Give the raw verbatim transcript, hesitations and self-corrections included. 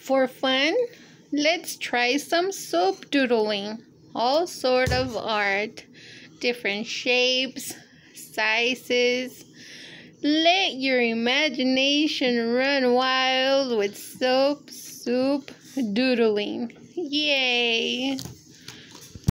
For fun, let's try some soap doodling. All sort of art, different shapes, sizes. Let your imagination run wild with soap, soup, doodling. Yay!